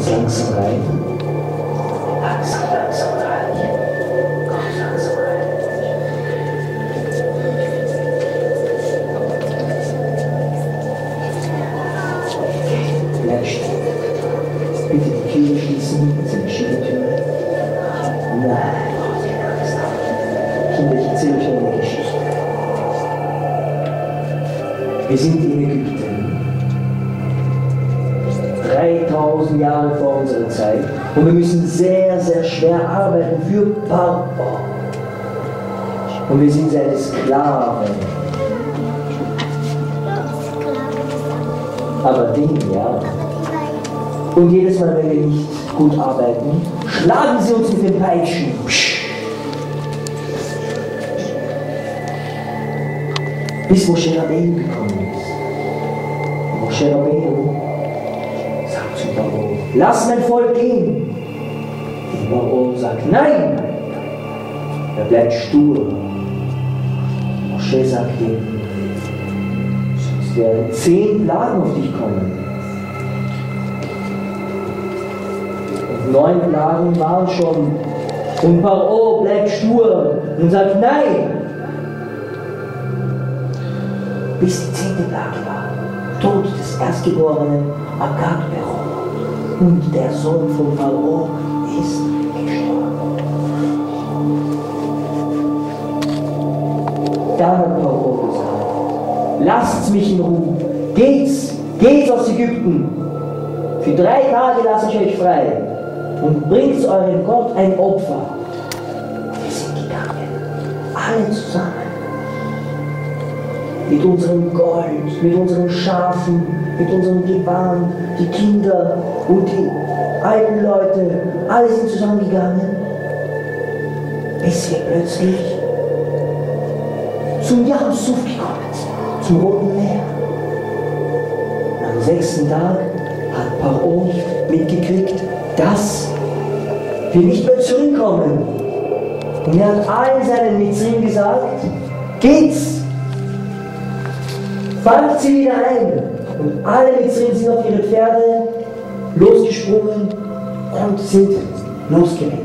langsam rein. Langsam, langsam rein. Komm langsam rein. Bleib stehen. Bitte die Tür schließen, das ist eine Schiebetür. Nein, braucht keine Angst haben. Kinder, ich erzähle euch eine Geschichte. Wir sind in Ägypten. 3000 Jahre vor unserer Zeit. Und wir müssen sehr, sehr schwer arbeiten für Pharao. Und wir sind seine Sklaven. Aber den, ja. Und jedes Mal, wenn wir nicht gut arbeiten, schlagen sie uns mit den Peitschen. Bis Moshe Rabbeinu gekommen ist. Moshe Rabbeinu sagt zu Pharao, lass mein Volk gehen. Und Pharao sagt, nein. Er bleibt stur. Moshe sagt ihm, sonst werden 10 Plagen auf dich kommen. 9 Plagen waren schon. Und Pharao bleibt stur und sagt nein. Bis die 10. Plage war. Tod des Erstgeborenen Agag Peror. Und der Sohn von Pharao ist gestorben. Dann hat Pharao gesagt, lasst mich in Ruhe. Geht's aus Ägypten. Für 3 Tage lasse ich euch frei. Und bringt eurem Gott ein Opfer. Wir sind gegangen, alle zusammen, mit unserem Gold, mit unseren Schafen, mit unserem Gewand, die Kinder und die alten Leute, alle sind zusammengegangen, bis wir plötzlich zum Jamsuf gekommen sind, zum Roten Meer. Am 6. Tag hat Pharao mitgekriegt, dass wir nicht mehr zurückkommen. Und er hat allen seinen Mitzrim gesagt, geht's, fangt sie wieder ein. Und alle Mitzrim sind auf ihre Pferde losgesprungen und sind losgerannt.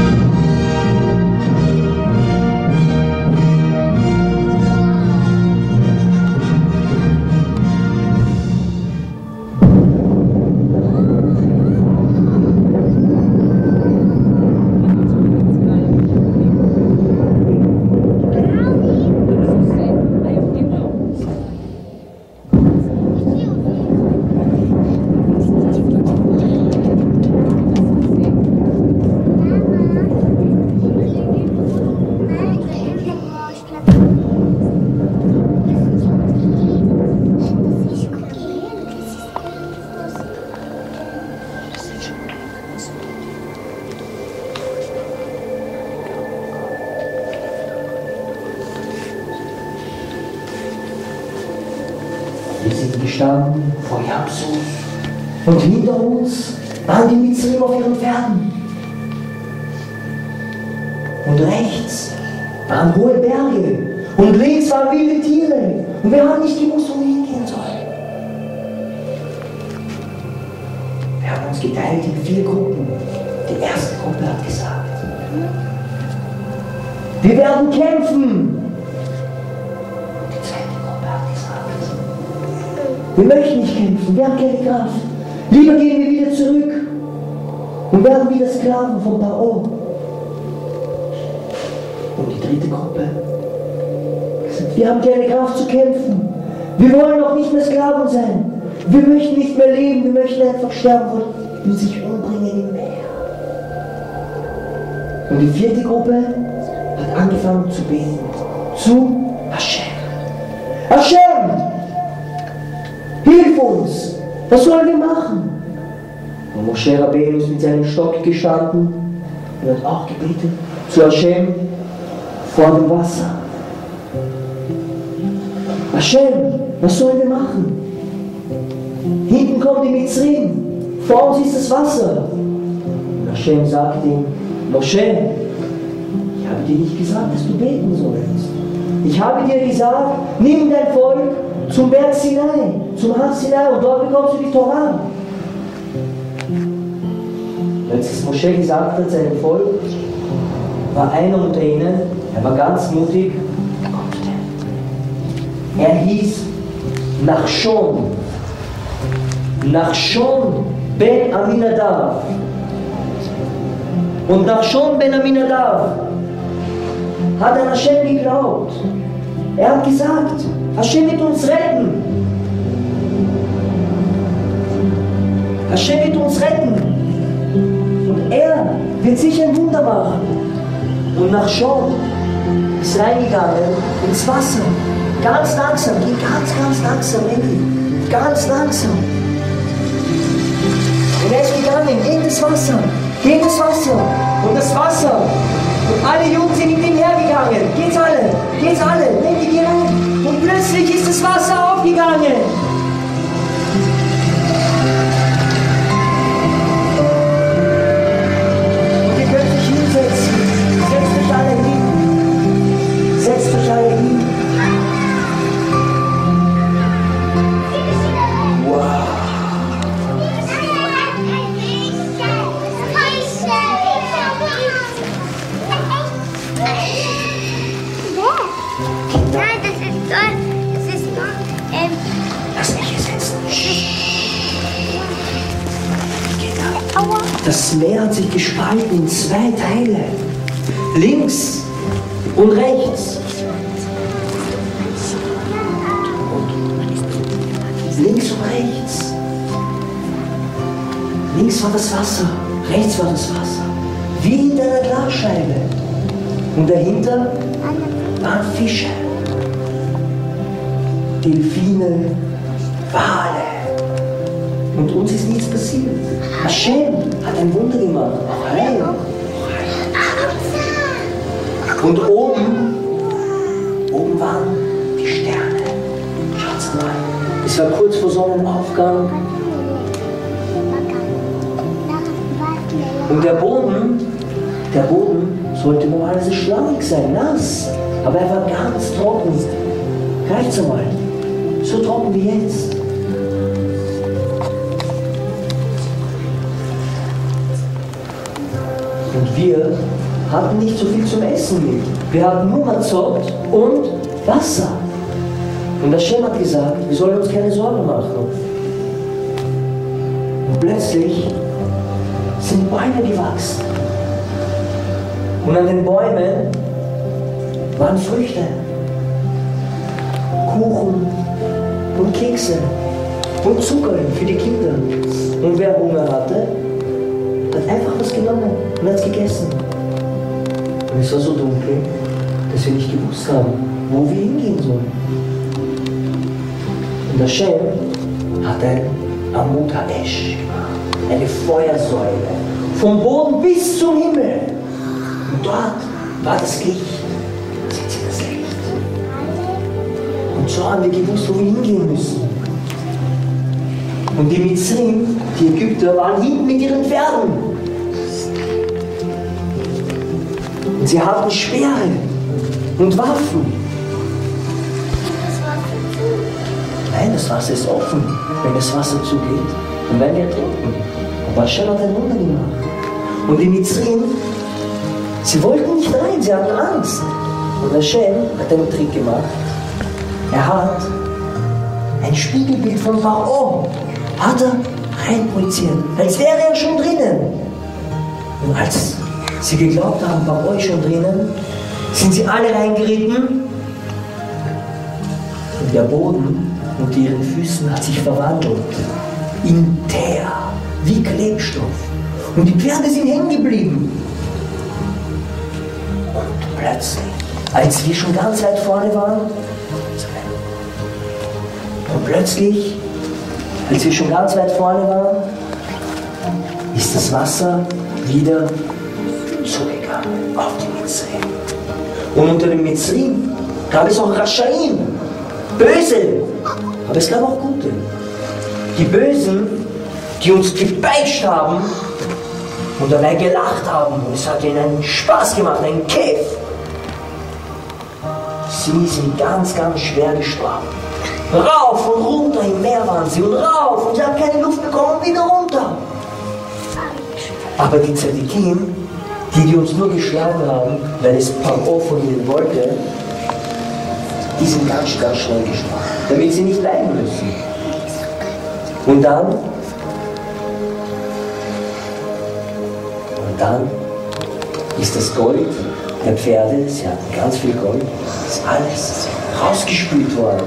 Wir sind gestanden vor Jamsuf und hinter uns waren die Mitzrim auf ihren Pferden. Und rechts waren hohe Berge und links waren wilde Tiere und wir haben nicht gewusst, wo wir hingehen sollen. Wir haben uns geteilt in 4 Gruppen. Die erste Gruppe hat gesagt, wir werden kämpfen. Wir möchten nicht kämpfen, wir haben keine Kraft. Lieber gehen wir wieder zurück und werden wieder Sklaven von Pharao. Und die dritte Gruppe sagt, wir haben keine Kraft zu kämpfen. Wir wollen auch nicht mehr Sklaven sein. Wir möchten nicht mehr leben, wir möchten einfach sterben und sich umbringen im Meer. Und die 4. Gruppe hat angefangen zu beten zu Hashem. Hashem! Hilf uns! Was sollen wir machen? Und Moshe Rabbeinu ist mit seinem Stock gestanden und hat auch gebetet zu Hashem vor dem Wasser. Hashem, was sollen wir machen? Hinten kommt die Mitzrim, vor uns ist das Wasser. Und Hashem sagt ihm, Moshe, ich habe dir nicht gesagt, dass du beten sollst. Ich habe dir gesagt, nimm dein Volk zum Berg Sinai, zum Har Sinai und dort bekommst du die Torah. als es Mosche gesagt hat, seinem Volk, war einer unter ihnen, er war ganz mutig, er hieß Nachshon ben Aminadab. Und Nachshon ben Aminadab hat an Hashem geglaubt. Er hat gesagt, Hashem wird uns retten. Hashem wird uns retten. Und er wird sicher ein Wunder machen. Und Nachshon ist reingegangen ins Wasser. Ganz langsam, geht ganz langsam, Eddie. Ganz langsam. Und er ist gegangen gegen das Wasser. Gegen das Wasser. Und das Wasser. Und alle Jungs sind mit ihm hergegangen. Geht's alle. Nehmt die rein. Und plötzlich ist das Wasser aufgegangen. Und ihr könnt euch hinsetzen. Setzt euch alle hin. Setzt euch alle hin. Das Meer hat sich gespalten in zwei Teile. Links und rechts. Links und rechts. Links war das Wasser, rechts war das Wasser. Wie hinter einer Glasscheibe. Und dahinter waren Fische. Delfine, Wale. Und uns ist nichts passiert. Hashem hat ein Wunder gemacht. Heil. Und oben waren die Sterne. Schaut's mal. Es war kurz vor Sonnenaufgang. Und der Boden sollte normalerweise schlammig sein, nass. Aber er war ganz trocken. Reicht's einmal. So trocken wie jetzt. Und wir hatten nicht so viel zum Essen mit. Wir hatten nur Mazot und Wasser. Und Hashem hat gesagt, wir sollen uns keine Sorgen machen. Und plötzlich sind Bäume gewachsen. Und an den Bäumen waren Früchte, Kuchen und Kekse und Zucker für die Kinder. Und wer Hunger hatte, hat einfach was genommen und hat es gegessen. Und es war so dunkel, dass wir nicht gewusst haben, wo wir hingehen sollen. Und Hashem hat ein Amud Ha'esh gemacht, eine Feuersäule, vom Boden bis zum Himmel. Und dort war das Licht. Seht ihr das Licht? Und so haben wir gewusst, wo wir hingehen müssen. Und die Mitzrim, die Ägypter, waren hinten mit ihren Pferden. Und sie hatten Speere und Waffen. Nein, das Wasser ist offen. Wenn das Wasser zugeht, dann werden wir ertrinken. Aber Hashem hat ein Wunder gemacht. Und die Mitzrim, sie wollten nicht rein, sie hatten Angst. Und Hashem hat einen Trick gemacht. Er hat ein Spiegelbild von Pharao reinprojiziert, als wäre er schon drinnen. Und als sie geglaubt haben, Pharao ist schon drinnen, sind sie alle reingeritten. Und der Boden unter ihren Füßen hat sich verwandelt in Teer, wie Klebstoff. Und die Pferde sind hängen geblieben. Und plötzlich, als wir schon ganz weit vorne waren, ist das Wasser wieder zugegangen auf die Mitzrim. Und unter den Mitzrim gab es auch Raschaim, Böse, aber es gab auch Gute. Die Bösen, die uns gepeitscht haben und dabei gelacht haben. Und es hat ihnen einen Spaß gemacht, einen Kiff. Sie sind ganz, ganz schwer gestorben. Rauf und runter im Meer waren sie und rauf und sie haben keine Luft bekommen und wieder runter. Aber die Tzadikim, die uns nur geschlagen haben, weil es Paro von ihnen wollte, die sind ganz schnell gestorben, damit sie nicht leiden müssen. Und dann ist das Gold der Pferde, sie hatten ganz viel Gold, ist alles rausgespült worden.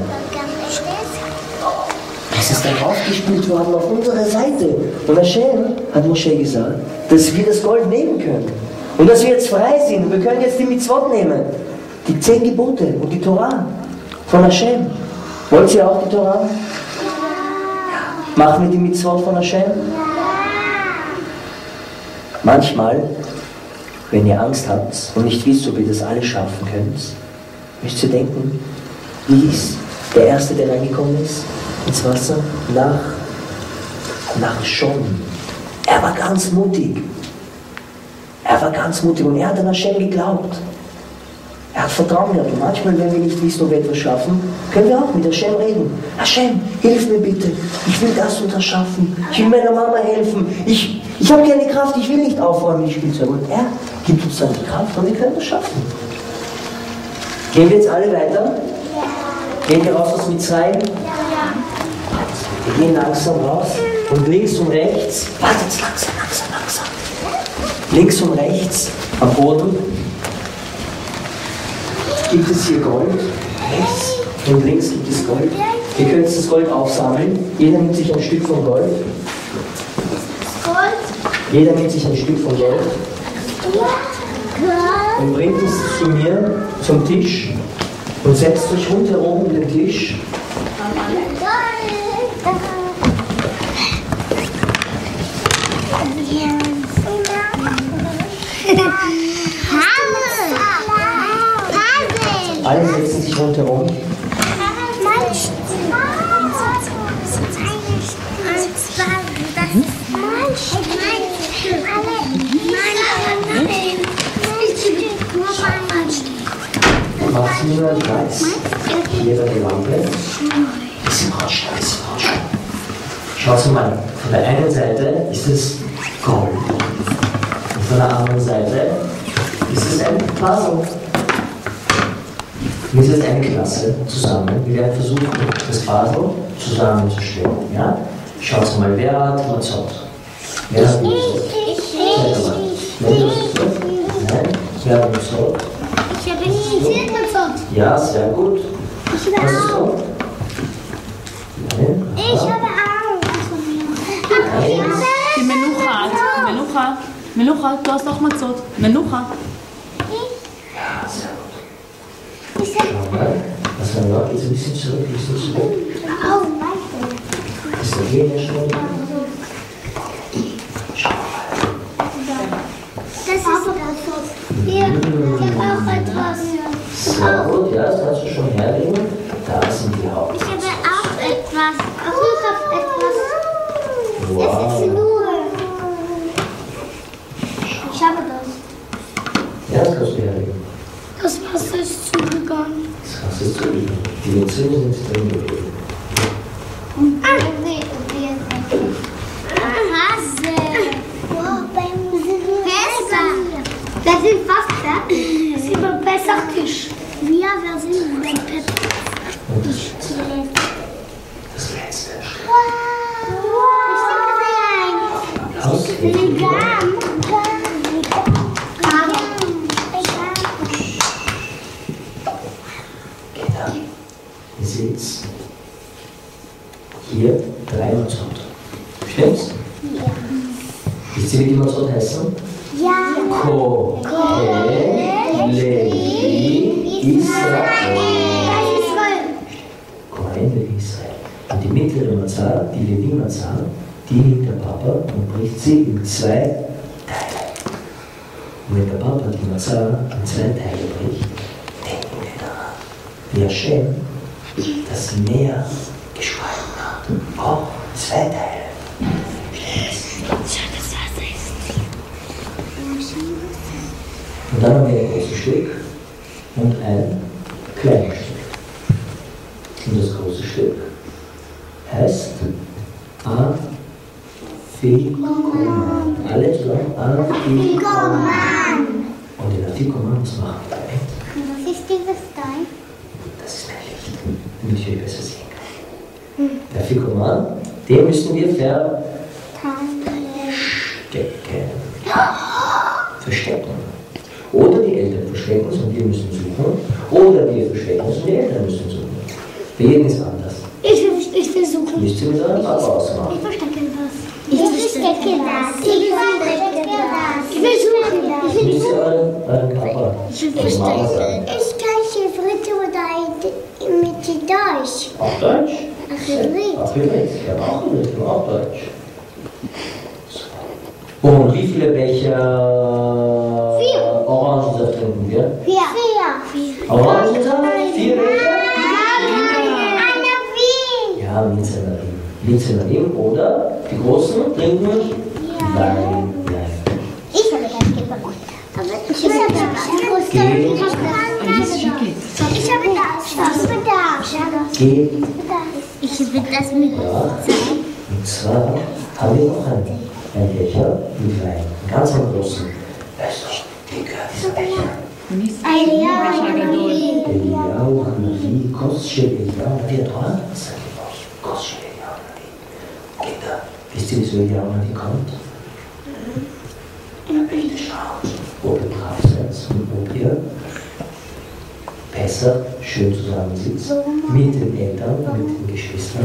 Es ist dann rausgespült worden auf unsere Seite. Und Hashem hat Moshe gesagt, dass wir das Gold nehmen können. Und dass wir jetzt frei sind. Wir können jetzt die Mitzvot nehmen. Die 10 Gebote und die Torah von Hashem. Wollt ihr auch die Torah? Machen wir die Mitzvot von Hashem? Manchmal, wenn ihr Angst habt und nicht wisst, ob ihr das alles schaffen könnt, müsst ihr denken, wie ist der Erste, der reingekommen ist ins Wasser? Nach Schon. Er war ganz mutig. Und er hat an Hashem geglaubt. Er hat Vertrauen gehabt. Und manchmal, wenn wir nicht wissen, ob wir etwas schaffen, können wir auch mit Hashem reden. Hashem, hilf mir bitte. Ich will das und das schaffen. Ich will meiner Mama helfen. Ich habe keine Kraft. Ich will nicht aufräumen, die Spielzeug. Und er gibt uns dann die Kraft und wir können das schaffen. Gehen wir jetzt alle weiter? Gehen wir raus aus Mitzrayim? Wir gehen langsam raus. Und links und rechts, wartet langsam. Links und rechts am Boden gibt es hier Gold. Rechts und links gibt es Gold. Ihr könnt das Gold aufsammeln. Jeder nimmt sich ein Stück von Gold. Jeder nimmt sich ein Stück von Gold. Und bringt es zu mir zum Tisch und setzt euch rundherum um den Tisch. Alle setzen sich rundherum. Machst du nur einen Kreis? Hier bei der Lampe. Bisschen rauschen. Schau mal, von der einen Seite ist es Gold. Und von der anderen Seite ist es ein Puzzle. Wir sind eine Klasse zusammen. Wir werden versuchen, das Puzzle zusammenzustellen. Ja? Schaut mal, wer hat Mazot? Wer hat Mazot? Nein, wer hat Mazot? Ich habe nie Mazot. Ja, sehr gut. Was ist so? Nein? Ich habe auch. Die Menucha, du hast auch Mazot. Menucha. Ja, sehr gut. Schau mal, was haben wir noch? Jetzt ein bisschen zurück. Oh, weiter. Ist der hier schon? Schau mal. Das ist Mazot. Hier, ich habe auch etwas. Sehr gut, ja, das kannst du schon herlegen. Da sind die Haupt. Ich habe auch etwas. Auch ich habe etwas. Wow. Das ist nur. Ich habe das. Ja, das kannst du herlegen. Das Wasser ist zugegangen. Das kannst du zugeben. Die Entzündungen sind drin gewesen. Wir sind fast fertig. Es gibt einen Pesach-Tisch. Wir sind beim Pesach-Tisch. Das letzte. Aus? Genau. Ihr seht's. Hier 3 Mazot. Stimmt's? Ja. Wisst ihr, wie die Mazot heißen? Ja. Ko, He, Levi, Israel. Kohen, Levi, Israel. Und die mittlere Mazah, die Levi-Mazah, die nimmt der Papa und bricht sie in 2 Teile. Und wenn der Papa die Mazah in 2 Teile bricht, denken wir daran, wie Hashem das Meer gespalten hat. Auch 2 Teile. Und dann haben wir ein großes Stück und ein kleines Stück. Und das große Stück heißt Afikuma. alle zusammen Afikoman. Und den Afikoman, was machen wir damit? Was ist dieses Stein? Das ist mein Licht, damit ich euch besser sehen kann. Der Afikoman, den müssen wir verstecken. Oder die Eltern verstecken es und wir müssen suchen. Oder wir verstecken es und die Eltern müssen suchen. Für jeden ist anders. Ich versuche. Müsst ihr mit eurem Papa ausmachen. Ich verstecke das. Ich verstecke das. Ich versuche das. Müsst ihr euren Papa und Mama sagen. Ich kann Schifritte oder mit Deutsch. Auf Deutsch? Achilles. Auf Hebräisch. Ja, auch Hebräisch, nur auf Deutsch. Und wie viele Becher Orangensaft trinken wir? 4. Orangensaft? 4 Becher? Anna Wien. Ja, Minzenarim. Oder die Großen trinken Wein. Ich habe das gemacht. Aber ich habe das. Ich habe das mit. Ja. Und zwar haben wir noch einen Becher mit Wein. Einen ganz großen. Weißt du, wie gehört dieser Becher? Eliyahu Hanavi, Kosche Eliyahu Hanavi, hat auch einen Wasser gewaschen. Kosche Eliyahu Hanavi. Kinder, wisst ihr, wieso Eliyahu Hanavi kommt? Damit ihr schaut, ob ihr brav seid und ob ihr besser schön zusammensitzt mit den Eltern, mit den Geschwistern.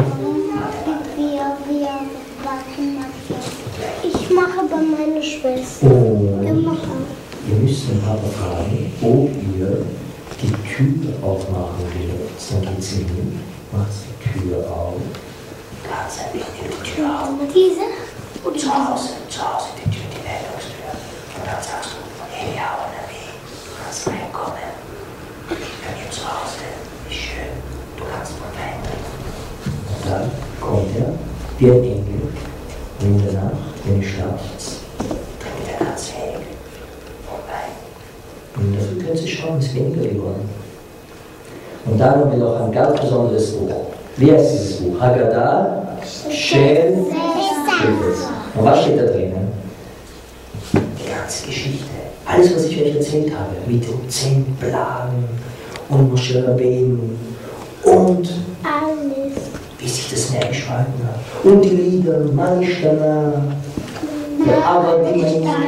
Ich mache bei meiner Schwester. Und ihr müsst den Papa fragen, ob ihr die Tür aufmachen dürft. Dann geht sie hin, macht die Tür auf. Ganz ein wenig die Tür auf. Diese? Zu Hause die Tür, die Leitungstür. Und dann sagst du, Eliyahu Hanavi, du kannst reinkommen. Bei mir zu Hause, wie schön, du kannst mal Wein trinken. Und dann kommt er, wie ein Engel, und in der Nacht, wenn ihr schlaft, trinkt er ganz wenig vom Wein. Und dafür können Sie schauen, es ist weniger geworden. Und dann haben wir noch ein ganz besonderes Buch. Wie heißt dieses Buch? Haggadah Shel Shephes. Und was steht da drinnen? Die ganze Geschichte. Alles, was ich euch erzählt habe, mit den 10 Plagen und Moshe Rabbeinu und Alles. wie sich das Meer gespalten hat. Und die Lieder, Manishtana, aber die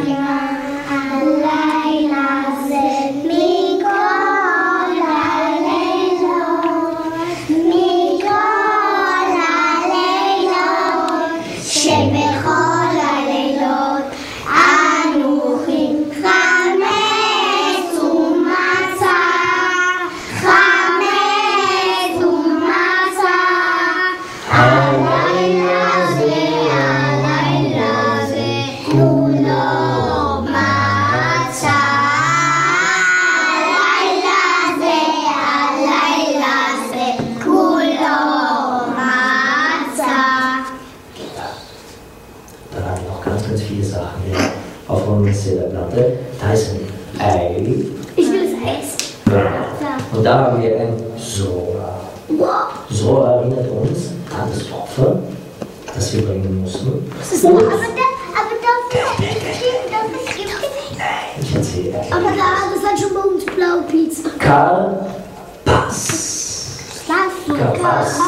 Platte, da ist ein Ei. Ich will es essen. Und da haben wir ein Zohar. Zohar erinnert uns an das Opfer, das wir bringen mussten. Und nein, ich erzähle euch. Aber das hat schon bei uns blaue Pizza. Karpas. Karpas.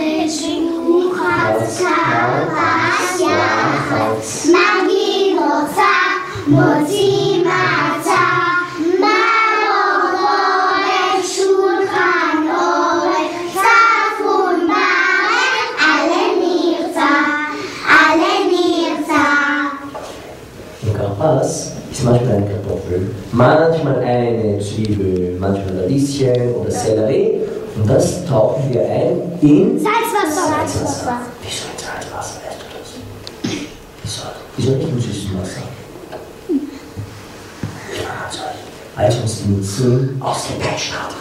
מוציא מצה, מרור, שולחן אורך, צפון ברך, alle נרצה. Und Karpas ist manchmal eine Kartoffel, manchmal eine Zwiebel, manchmal Radieschen oder Sellerie. Und das tauchen wir ein in Salzwasser. Wieso in Salzwasser, weißt du das? Wieso nicht im süßen Wasser? Als uns die Mutzim ausgepeitscht hat,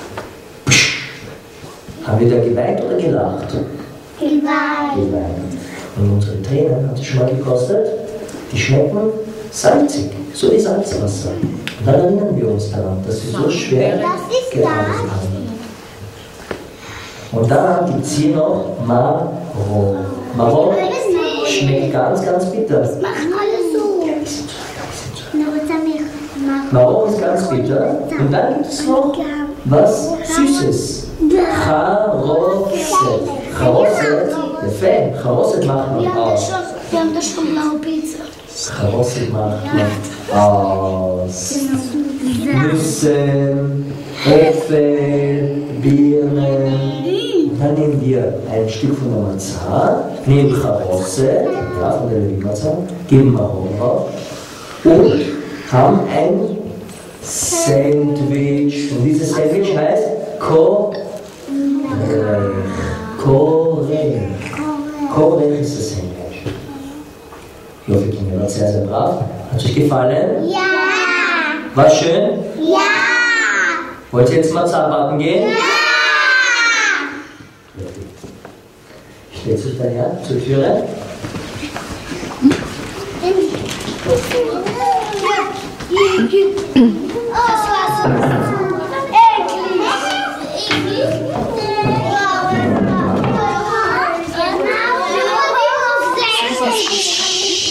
haben wir da geweint oder gelacht? Geweint. Und unsere Tränen, hat es schon mal gekostet, die schmecken salzig, so wie Salzwasser. Und dann erinnern wir uns daran, dass wir so schwer gearbeitet haben. Und dann gibt es hier noch Maror. Maror schmeckt ganz, ganz bitter. Machen alle so. Ja, ist Marron ist ganz bitter. Und dann gibt es noch was Süßes. Charosset. Charosset, יפה, charosset macht man aus. Wir haben das schon blaue Pizza. Charosset macht man aus Nüssen, Äpfel, Birnen. Und dann nehmen wir ein Stück von der Mazar, nehmen Charosset, ja, von der Levimazar, geben Marron drauf und haben ein Sandwich. Und dieses Sandwich heißt Korech ist das Sandwich. Ich hoffe, ihr Kinder wart sehr, sehr brav. Hat es euch gefallen? Ja! War schön? Ja! Wollt ihr jetzt mal Zahnbacken gehen? Ja! Stellt euch daher zur Türe. Das war's.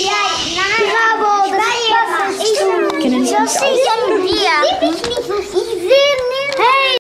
Kennen Sie mich auch? Ja.